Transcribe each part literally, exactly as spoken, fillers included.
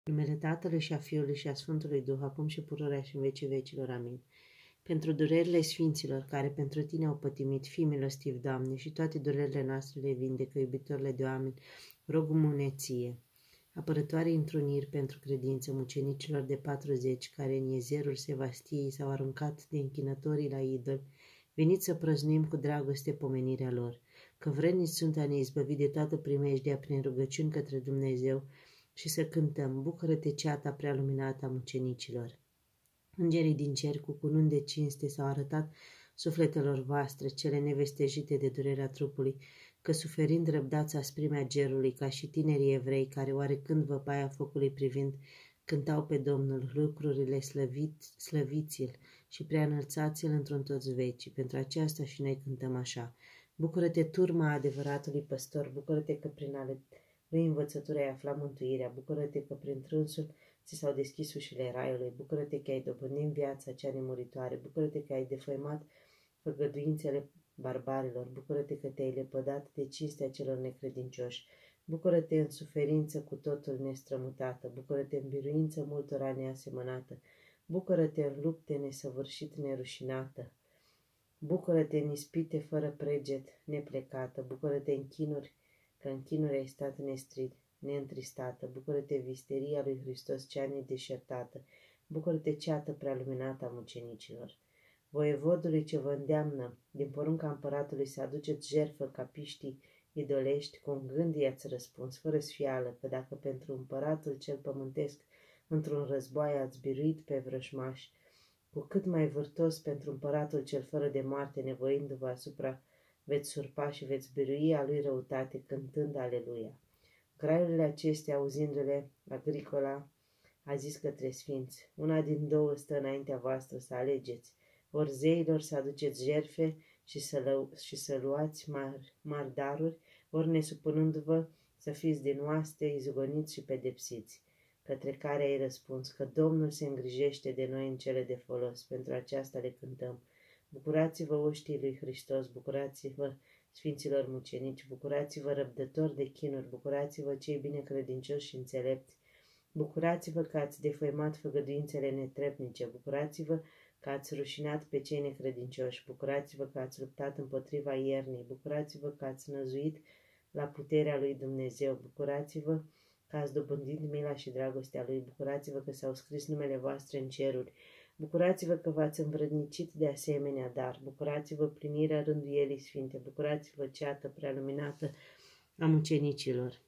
În numele Tatălui și a Fiului și a Sfântului Duh, acum și pururea și în vecii vecilor. Amin. Pentru durerile sfinților care pentru tine au pătimit, fii milostiv, Doamne, și toate durerile noastre le vindecă, iubitorile de oameni, rog ție. Apărătoare întruniri pentru credință mucenicilor de patruzeci, care în iezerul Sevastiei s-au aruncat de închinătorii la idol, veniți să prăznuim cu dragoste pomenirea lor, că vrednici sunt a ne izbăvi de toată primejdea prin rugăciuni către Dumnezeu, și să cântăm, bucură-te, ceata prea luminată a mucenicilor. Îngerii din cer cu cununi de cinste s-au arătat sufletelor voastre, cele nevestejite de durerea trupului, că suferind răbdați asprimea gerului, ca și tinerii evrei, care oarecând văpaia focului privind, cântau pe Domnul lucrurile slăvit, slăviți-l și prea înălțați-l într-un toți vecii. Pentru aceasta și noi cântăm așa. Bucură-te, turma adevăratului păstor, bucură-te că prin ale lui învățătura ai aflat mântuirea, bucură-te că prin trânsul ți s-au deschis ușile raiului, bucură-te că ai dobândit viața cea nemuritoare, bucură-te că ai defăimat făgăduințele barbarilor, bucură-te că te-ai lepădat de cinstea celor necredincioși, bucură-te în suferință cu totul nestrămutată, bucură-te în biruință multora neasemănată, bucură-te în lupte nesăvârșit nerușinată, bucură-te în ispite fără preget neplecată, bucură-te în chinuri, că în chinuri ai stat nestrit, neîntristată, bucură-te visteria lui Hristos cea nedeșertată, bucură-te ceată prea luminată a mucenicilor. Voievodului ce vă îndeamnă, din porunca împăratului, să aduceți jertfă ca piștii idolești, cu un gând i-ați răspuns, fără sfială, că dacă pentru împăratul cel pământesc într-un război ați biruit pe vrășmași, cu cât mai vârtos pentru împăratul cel fără de moarte, nevoindu-vă asupra, veți surpa și veți birui a lui răutate, cântând aleluia. Graiurile acestea, auzindu-le, Agricola a zis către sfinți, una din două stă înaintea voastră să alegeți, ori zeilor să aduceți jerfe și să, lău, și să luați mari, mari daruri, ori nesupunându-vă să fiți din oaste, izgoniți și pedepsiți, către care ai răspuns că Domnul se îngrijește de noi în cele de folos, pentru aceasta le cântăm. Bucurați-vă, oștii lui Hristos, bucurați-vă, sfinților mucenici, bucurați-vă, răbdători de chinuri, bucurați-vă, cei binecredincioși și înțelepți, bucurați-vă că ați defăimat făgăduințele netrepnice, bucurați-vă că ați rușinat pe cei necredincioși, bucurați-vă că ați luptat împotriva iernii, bucurați-vă că ați năzuit la puterea lui Dumnezeu, bucurați-vă că ați dobândit mila și dragostea lui, bucurați-vă că s-au scris numele voastre în ceruri, bucurați-vă că v-ați învrednicit de asemenea dar, bucurați-vă plinirea rânduielii sfinte, bucurați-vă ceată prea luminată a mucenicilor.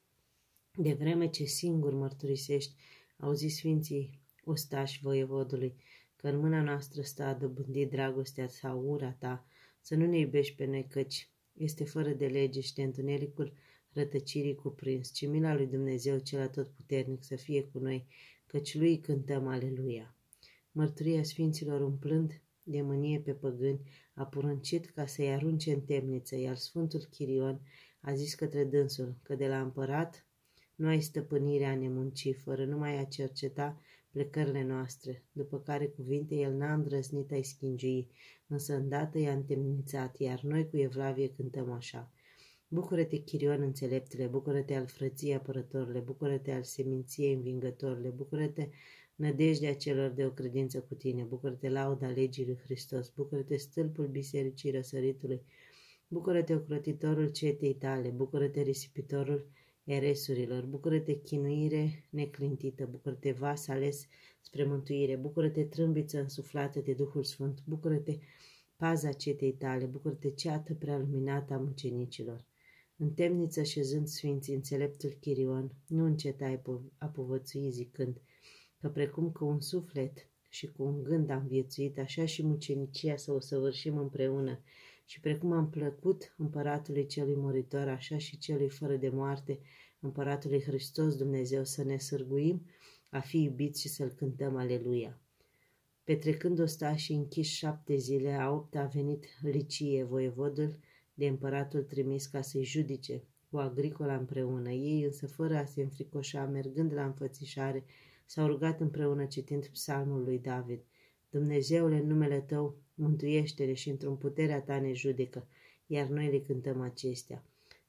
De vreme ce singur mărturisești, auzi sfinții ostași voievodului, că în mâna noastră stă a dobândi dragostea sau ura ta, să nu ne iubești pe noi, căci este fără de lege și de întunericul rătăcirii cuprins, ci mila lui Dumnezeu cel atotputernic să fie cu noi, căci lui cântăm aleluia. Mărturia sfinților umplând de mânie pe păgâni a poruncit ca să-i arunce în temniță, iar Sfântul Chirion a zis către dânsul că de la împărat nu ai stăpânirea a ne munci, fără numai a cerceta plecările noastre, după care cuvinte el n-a îndrăznit a-i schingiui, însă îndată i-a întemnițat, iar noi cu evlavie cântăm așa. Bucură-te, Chirion înțeleptele, bucură-te al frăției apărătorile, bucură-te al seminției învingătorile, bucură-te nădejdea celor de o credință cu tine, bucură-te lauda legii lui Hristos, bucură-te stâlpul bisericii răsăritului, bucură-te ocrotitorul cetei tale, bucură-te risipitorul eresurilor, bucură-te chinuire neclintită, bucură-te vas ales spre mântuire, bucură-te trâmbiță însuflată de Duhul Sfânt, bucură-te paza cetei tale, bucură-te ceată prea luminată a mucenicilor. În temniță șezând sfinții, înțeleptul Chirion nu încetai a povățui zicând că precum că un suflet și cu un gând am viețuit, așa și mucenicia să o săvârșim împreună, și precum am plăcut împăratului celui muritor, așa și celui fără de moarte, împăratului Hristos Dumnezeu, să ne sârguim a fi iubiți și să-L cântăm aleluia. Petrecând ostașii închiși șapte zile, a opta a venit Licie, voievodul de împăratul trimis ca să-i judice cu Agricola împreună. Ei însă, fără a se înfricoșa, mergând la înfățișare, s-au rugat împreună citind psalmul lui David. Dumnezeule, în numele Tău, mântuiește-ne și într-un puterea Ta ne judecă, iar noi le cântăm acestea.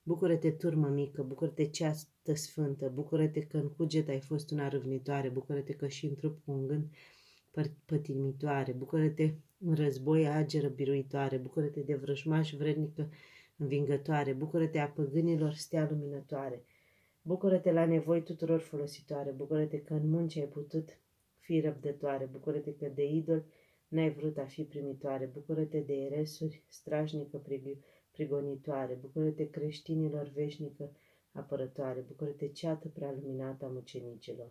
Bucură-te, turmă mică, bucură-te, ceată sfântă, bucură-te că în cuget ai fost una râvnitoare, bucură-te că și în trup cu un gând pătimitoare, bucură-te în război ageră biruitoare, bucură-te de vrăjmaș vrednică învingătoare, bucură-te a păgânilor stea luminătoare, bucură-te la nevoi tuturor folositoare, bucură-te că în munci ai putut fi răbdătoare, bucură-te că de idol n-ai vrut a fi primitoare, bucură-te de eresuri strașnică prigonitoare, bucură-te creștinilor veșnică apărătoare, bucură-te ceată prea luminată a mucenicilor.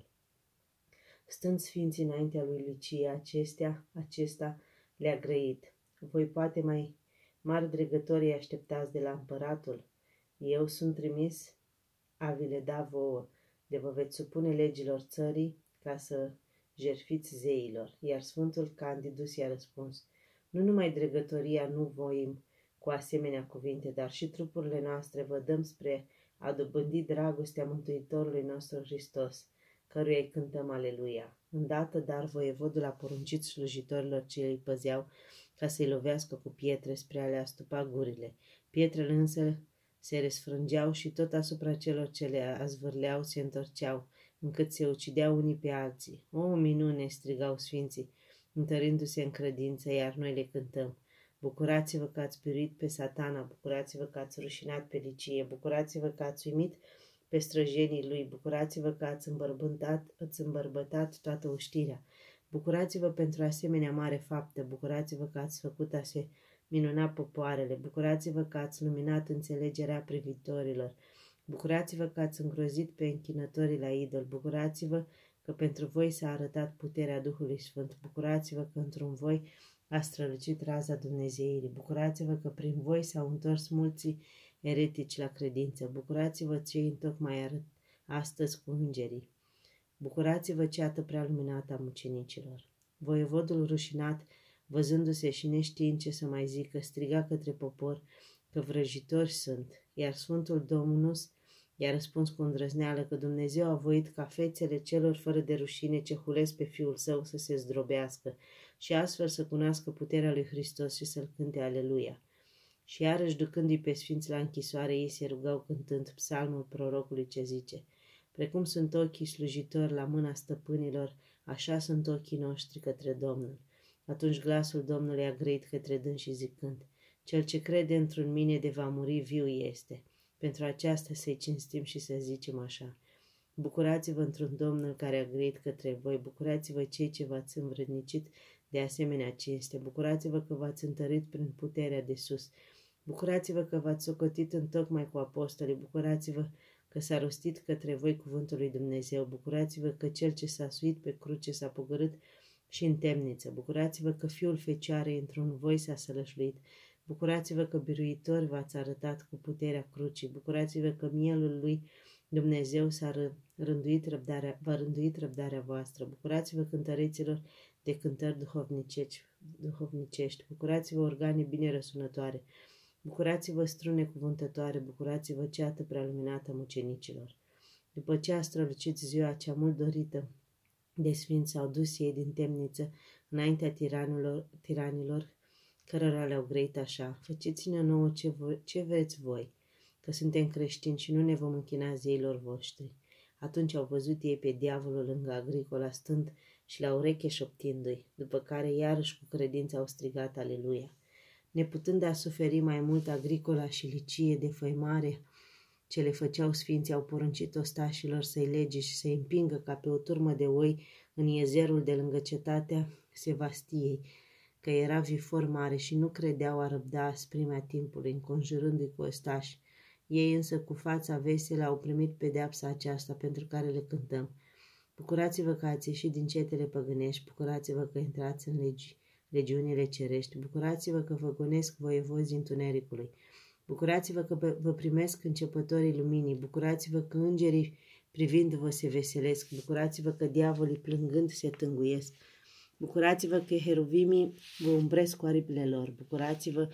Stând sfinții înaintea lui Licie, acestea, acesta le-a grăit. Voi poate mai mari dregătorii așteptați de la împăratul. Eu sunt trimis a vi le da vouă, de vă veți supune legilor țării ca să jerfiți zeilor. Iar Sfântul Candidus i-a răspuns, nu numai dregătoria nu voim cu asemenea cuvinte, dar și trupurile noastre vă dăm spre a dobândi dragostea Mântuitorului nostru Hristos, căruia îi cântăm aleluia. Îndată, dar, voievodul a poruncit slujitorilor ce îi păzeau ca să-i lovească cu pietre spre a le astupa gurile. Pietrele însă se resfrângeau și tot asupra celor ce le azvârleau se întorceau, încât se ucideau unii pe alții. O minune, strigau sfinții, întărindu-se în credință, iar noi le cântăm. Bucurați-vă că ați biruit pe Satana, bucurați-vă că ați rușinat pe Licie, bucurați-vă că ați uimit pe străjenii lui, bucurați-vă că ați îmbărbătat, ați îmbărbătat toată oștirea. Bucurați-vă pentru asemenea mare faptă, bucurați-vă că ați făcut a se minuna popoarele, bucurați-vă că ați luminat înțelegerea privitorilor, bucurați-vă că ați îngrozit pe închinătorii la idol, bucurați-vă că pentru voi s-a arătat puterea Duhului Sfânt, bucurați-vă că într-un voi a strălucit raza Dumnezeirii, bucurați-vă că prin voi s-au întors mulți eretici la credință, bucurați-vă cei întocmai arăt astăzi cu îngerii, bucurați-vă ceată prea luminată a mucenicilor. Voievodul rușinat, văzându-se și neștiind ce să mai zică, striga către popor că vrăjitori sunt, iar Sfântul Dominus i-a răspuns cu îndrăzneală că Dumnezeu a voit ca fețele celor fără de rușine ce hulesc pe Fiul Său să se zdrobească și astfel să cunoască puterea lui Hristos și să-L cânte aleluia. Și iarăși, ducându-i pe sfinți la închisoare, ei se rugau cântând psalmul prorocului ce zice: precum sunt ochii slujitori la mâna stăpânilor, așa sunt ochii noștri către Domnul. Atunci glasul Domnului a grăit către dânsii zicând: cel ce crede într-un mine de va muri viu este. Pentru aceasta să-i cinstim și să zicem așa: bucurați-vă într-un Domnul care a grăit către voi, bucurați-vă cei ce v-ați învrednicit de asemenea cinste, bucurați-vă că v-ați întărit prin puterea de sus, bucurați-vă că v-ați socotit întocmai cu apostolii, bucurați-vă că s-a rostit către voi cuvântul lui Dumnezeu, bucurați-vă că cel ce s-a suit pe cruce s-a pogorât și în temniță, bucurați-vă că Fiul Fecioarei într-un voi s-a sălășluit, bucurați-vă că biruitori v-ați arătat cu puterea crucii, bucurați-vă că mielul lui Dumnezeu s-a rânduit răbdarea, v-a rânduit răbdarea voastră, bucurați-vă cântăreților de cântări duhovnicești, duhovnicești, bucurați-vă organe bine răsunătoare, bucurați-vă strune cuvântătoare, bucurați-vă ceată prea luminată a mucenicilor. După ce a strălucit ziua cea mult dorită de sfinți, s-au dus ei din temniță înaintea tiranilor, tiranilor cărora le-au grăit așa: făceți-ne nouă ce, vo- ce vreți voi, că suntem creștini și nu ne vom închina zeilor voștri. Atunci au văzut ei pe diavolul lângă Agricola stând și la ureche șoptindu-i, după care iarăși cu credință au strigat aleluia. Neputând a suferi mai mult, Agricola și Licie de făimare ce le făceau sfinții au poruncit ostașilor să-i lege și să-i împingă ca pe o turmă de oi în iezerul de lângă cetatea Sevastiei, că era vifor mare și nu credeau a răbda asprimea timpului, înconjurându-i cu ostași. Ei însă cu fața veselă au primit pedeapsa aceasta pentru care le cântăm: bucurați-vă că ați ieșit din cetele păgânești, bucurați-vă că intrați în legi, legiunile cerești, bucurați-vă că vă gonesc voievozii întunericului, bucurați-vă că vă primesc începătorii luminii, bucurați-vă că îngerii privindu-vă se veselesc, bucurați-vă că diavolii plângând se tânguiesc, bucurați-vă că heruvimii vă umbresc cu aripile lor, bucurați-vă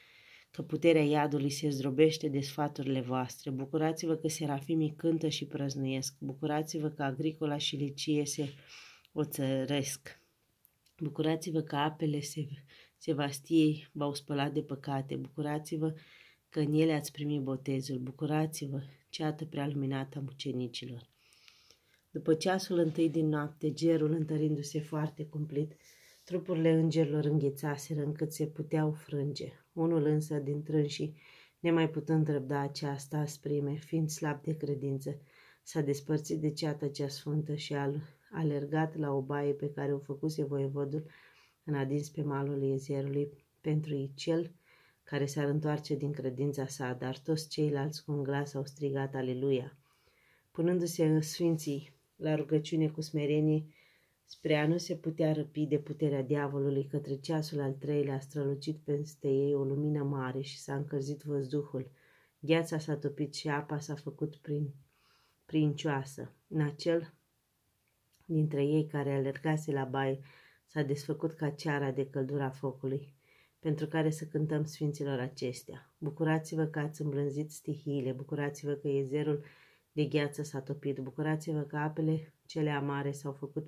că puterea iadului se zdrobește de sfaturile voastre, bucurați-vă că serafimii cântă și prăznuiesc, bucurați-vă că Agricola și Licie se oțăresc, bucurați-vă că apele Sevastiei v-au spălat de păcate, bucurați-vă că în ele ați primit botezul. Bucurați-vă, ceată prea luminată a mucenicilor. După ceasul întâi din noapte, gerul întărindu-se foarte cumplit, trupurile îngerilor înghețaseră încât se puteau frânge. Unul însă dintre înșii, nemai putând răbda aceasta asprime, fiind slab de credință, s-a despărțit de ceata cea sfântă și a alergat la o baie pe care o făcuse voievodul în adins pe malul Iezerului pentru cel care s-ar întoarce din credința sa, dar toți ceilalți cu un glas au strigat Aleluia. Punându-se sfinții la rugăciune cu smerenie, spre a nu se putea răpi de puterea diavolului, către ceasul al treilea a strălucit peste ei o lumină mare și s-a încălzit văzduhul. Gheața s-a topit și apa s-a făcut prin, princioasă. În acel dintre ei care alergase la baie s-a desfăcut ca ceara de căldura focului, pentru care să cântăm sfinților acestea. Bucurați-vă că ați îmblânzit stihiile, bucurați-vă că Iezerul de gheață s-a topit, bucurați-vă că apele cele amare s-au făcut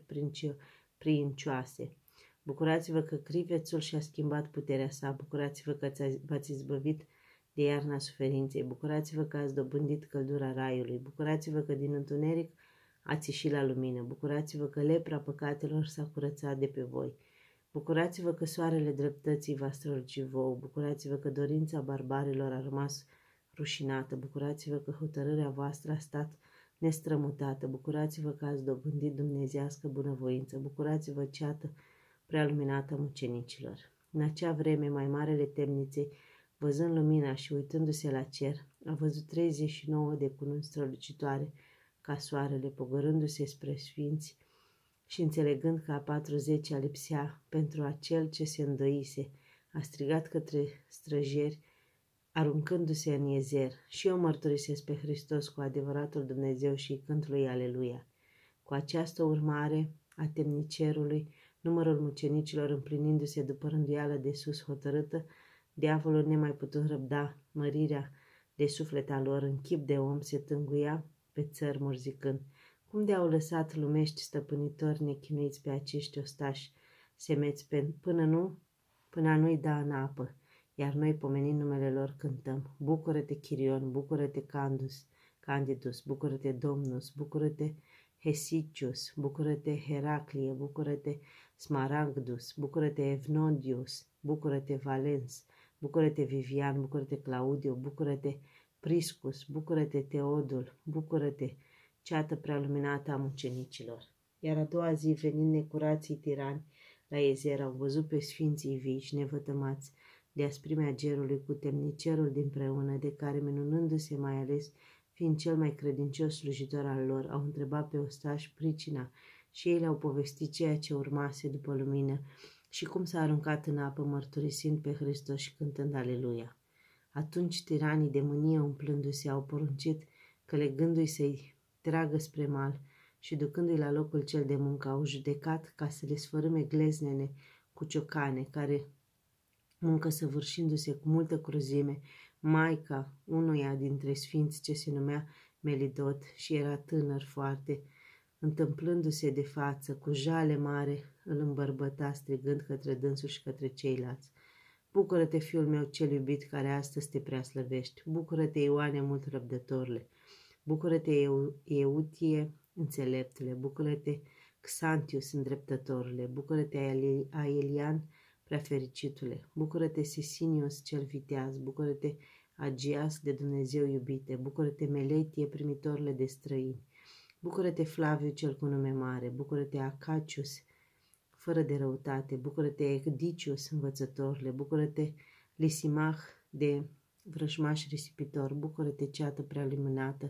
princioase. Bucurați-vă că crivețul și-a schimbat puterea sa, bucurați-vă că v-ați izbăvit de iarna suferinței, bucurați-vă că ați dobândit căldura raiului, bucurați-vă că din întuneric ați ieșit la lumină, bucurați-vă că lepra păcatelor s-a curățat de pe voi, bucurați-vă că soarele dreptății va străluci vouă, bucurați-vă că dorința barbarilor a rămas rușinată, bucurați-vă că hotărârea voastră a stat nestrămutată, bucurați-vă că ați dobândit dumnezeiască bunăvoință, bucurați-vă, ceată prea luminată a mucenicilor. În acea vreme, mai marele temniței, văzând lumina și uitându-se la cer, a văzut treizeci și nouă de cununi strălucitoare ca soarele, pogorându-se spre sfinți și înțelegând că a patruzecea lipsea pentru acel ce se îndoise, a strigat către străjeri, aruncându-se în Iezer: și eu mărturisesc pe Hristos cu adevăratul Dumnezeu și cânt lui Aleluia. Cu această urmare a temnicerului, numărul mucenicilor împlinindu-se după rânduială de sus hotărâtă, diavolul nemai putând răbda mărirea de suflet a lor, în chip de om se tânguia pe țărmuri zicând: cum de-au lăsat lumești stăpânitori nechinuiți pe acești ostași semeți până nu, până a nu-i da în apă, iar noi, pomenind numele lor, cântăm: bucură-te, Chirion, bucură-te, Candus, Candidus, bucură-te, Domnus, bucură-te, Hesicius, bucură-te, Heraclie, bucură-te, Smaragdus, bucură-te, Evnodius, bucură-te, Valens, bucură-te, Vivian, bucură-te, Claudiu, bucură-te, Priscus, bucură-te, Teodul, bucură-te, ceată prea luminată a mucenicilor. Iar a doua zi, venind necurații tirani la Iezer, au văzut pe sfinții vii și nevătămați de asprimea gerului cu temnicerul dinpreună, de care, minunându-se mai ales, fiind cel mai credincios slujitor al lor, au întrebat pe ostași pricina și ei le-au povestit ceea ce urmase după lumină și cum s-a aruncat în apă, mărturisind pe Hristos și cântând Aleluia. Atunci tiranii de mânie umplându-se au poruncit că, legându-i să-i tragă spre mal și ducându-i la locul cel de muncă, au judecat ca să le sfărâme gleznene cu ciocane, care, muncă săvârșindu-se cu multă cruzime, maica unuia dintre sfinți ce se numea Melidot și era tânăr foarte, întâmplându-se de față, cu jale mare, îl îmbărbăta strigând către dânsul și către ceilalți: bucură-te, fiul meu cel iubit, care astăzi te preaslăvești, bucură-te, Ioane mult răbdătorule, bucură-te, Eutie înțeleptule, bucură-te, Xantius îndreptătorule, bucură-te, Aelian prea fericitule, bucură-te, Sisinius cel viteaz, bucură-te, Agias de Dumnezeu iubite, bucură-te, Meletie primitorule de străini, bucură-te, Flaviu cel cu nume mare, bucură-te, Acacius fără de răutate, bucură-te, Ecdicius învățătorule, bucură-te, Lisimach de vrăjmaș risipitor, bucură-te, ceată prea luminată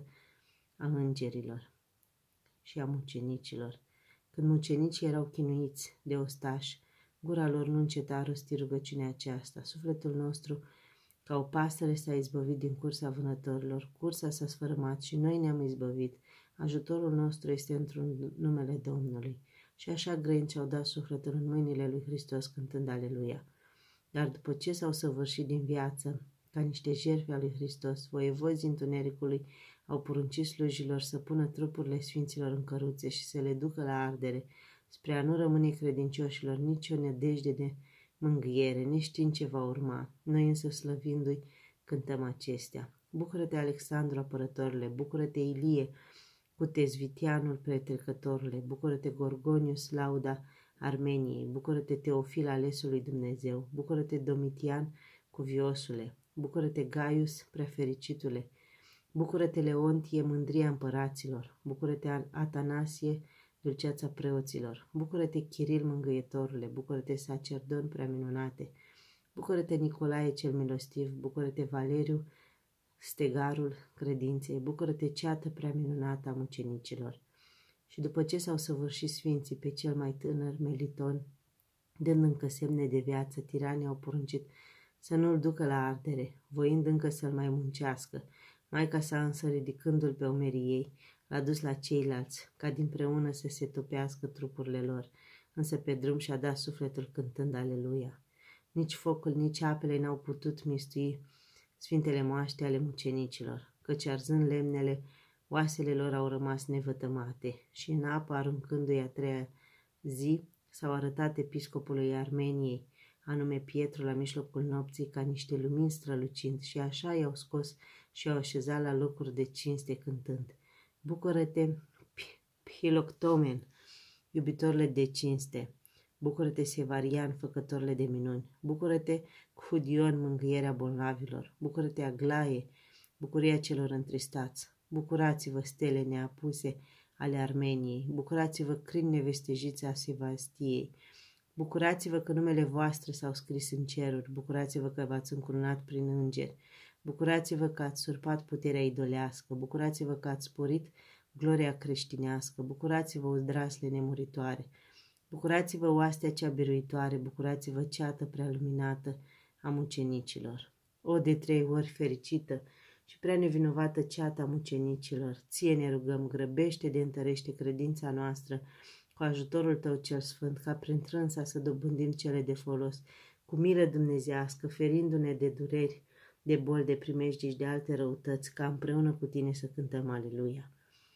a îngerilor și a mucenicilor. Când mucenicii erau chinuiți de ostași, gura lor nu înceta rosti rugăciunea aceasta: sufletul nostru, ca o pasăre, s-a izbăvit din cursa vânătorilor, cursa s-a sfărâmat și noi ne-am izbăvit. Ajutorul nostru este într-un numele Domnului. Și așa grânci au dat sufletul în mâinile lui Hristos cântând Aleluia. Dar după ce s-au săvârșit din viață, ca niște jertfe ale lui Hristos, voievozii întunericului au poruncit slujilor să pună trupurile sfinților în căruțe și să le ducă la ardere, spre a nu rămâne credincioșilor nicio nădejde de mângâiere, neștiind ce va urma. Noi însă, slăvindu-i cântăm acestea. Bucură-te, Alexandru, apărătorule, bucură-te, Ilie, cu Tezvitianul pretrecătorule, bucură-te, Gorgonius, lauda Armeniei, bucură-te, Teofil, alesul lui Dumnezeu, bucură-te, Domitian, cuviosule, bucură-te, Gaius, prefericitule, bucură-te, Leontie, mândria împăraților, bucură-te, Atanasie, dulceața preoților, bucură-te, Chiril, mângâietorule, bucură-te, sacerdon prea minunate, bucură-te, Nicolae cel milostiv, bucură-te, Valeriu, stegarul credinței, bucură-te, ceată prea minunată a mucenicilor. Și după ce s-au săvârșit sfinții pe cel mai tânăr, Meliton, dând încă semne de viață, tiranii au poruncit să nu-l ducă la ardere, voind încă să-l mai muncească. Maica sa însă, ridicându-l pe umerii ei, l-a dus la ceilalți, ca dinpreună să se topească trupurile lor, însă pe drum și-a dat sufletul cântând aleluia. Nici focul, nici apele n-au putut mistui sfintele moaște ale mucenicilor, căci arzând lemnele, oasele lor au rămas nevătămate și în apă, aruncându-i a treia zi, s-au arătat episcopului Armeniei, anume Pietru, la mijlocul nopții, ca niște lumini strălucind, și așa i-au scos și i-au așezat la locuri de cinste cântând: Bucură-te, Philoctomen, iubitorile de cinste! Bucură-te, Sevarian, făcătorile de minuni! Bucură-te, Hudion, mângâierea bolnavilor! Bucură-te, Aglaie, bucuria celor întristați! Bucurați-vă, stele neapuse ale Armeniei! Bucurați-vă, crini nevestejiți a Sevastiei! Bucurați-vă că numele voastre s-au scris în ceruri! Bucurați-vă că v-ați încununat prin îngeri! Bucurați-vă că ați surpat puterea idolească! Bucurați-vă că ați sporit gloria creștinească! Bucurați-vă, uzdrasle nemuritoare! Bucurați-vă, oastea cea biruitoare! Bucurați-vă, ceată prea luminată a mucenicilor! O, de trei ori fericită și prea nevinovată ceata mucenicilor, ție ne rugăm, grăbește de întărește credința noastră cu ajutorul tău cel sfânt, ca prin trânsa să dobândim cele de folos, cu milă dumnezească, ferindu-ne de dureri, de boli, de primejdii și de alte răutăți, ca împreună cu tine să cântăm aleluia.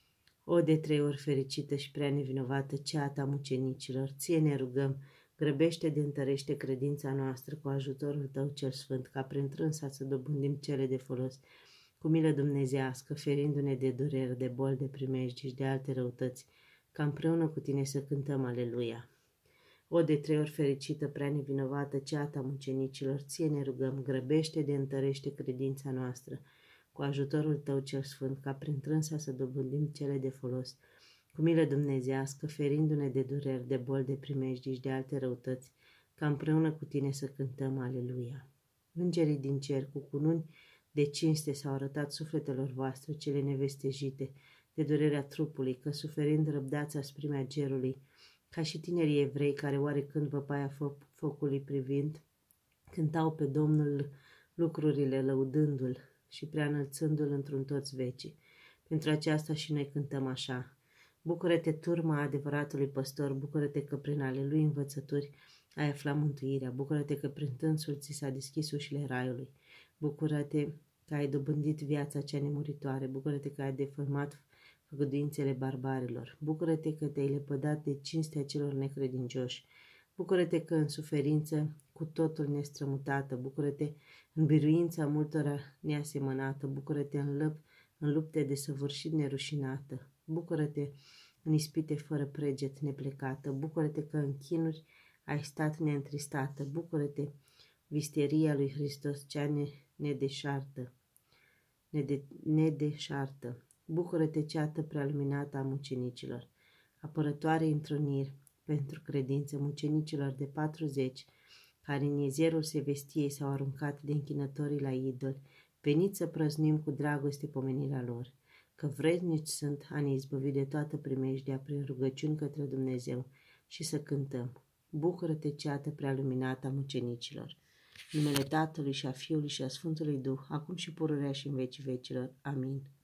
O, de trei ori fericită și prea nevinovată ceata mucenicilor, ție ne rugăm, grăbește de întărește credința noastră cu ajutorul tău cel sfânt, ca prin trânsa să dobândim cele de folos, cu milă dumnezească, ferindu-ne de dureri, de boli, de primejdii și de alte răutăți, ca împreună cu tine să cântăm aleluia. O, de trei ori fericită, prea nevinovată ceata mucenicilor, ție ne rugăm, grăbește de întărește credința noastră, cu ajutorul tău cel sfânt, ca prin trânsa să dobândim cele de folos, cu milă dumnezească, ferindu-ne de dureri, de boli, de primejdii și de alte răutăți, ca împreună cu tine să cântăm aleluia. Îngerii din cer, cu cununi de cinste, s-au arătat sufletelor voastre cele nevestejite de durerea trupului, că suferind răbdați asprimea gerului, ca și tinerii evrei care oarecând văpaia fo- focului privind, cântau pe Domnul lucrurile lăudându-l și preanălțându-l într-un toți vecii. Pentru aceasta și noi cântăm așa: Bucură-te, turma adevăratului păstor, bucură-te că prin ale lui învățături ai aflat mântuirea, bucură-te că prin tânsul ți s-a deschis ușile raiului, bucură-te că ai dobândit viața cea nemuritoare, bucură-te că ai defăimat făgăduințele barbarilor, bucură-te că te-ai lepădat de cinstea celor necredincioși, bucură-te că în suferință cu totul nestrămutată, bucură-te în biruința multora neasemănată, bucură-te în, lăp, în lupte de săvârșit nerușinată, bucură-te în ispite fără preget neplecată, bucură-te că în chinuri ai stat neîntristată, bucură-te, visteria lui Hristos cea nedeșartă, nede, nedeșartă, bucură-te, ceată prea luminată a mucenicilor, apărătoare întruniri pentru credință mucenicilor de patruzeci, care în iezerul Sevestiei s-au aruncat de închinătorii la idoli, veniți să prăznuim cu dragoste pomenirea lor, că vrednici sunt a ne izbăvi de toată primejdea prin rugăciuni către Dumnezeu și să cântăm: Bucură-te, ceată prea luminată a mucenicilor! Numele Tatălui și a Fiului și a Sfântului Duh, acum și pururea și în vecii vecilor. Amin.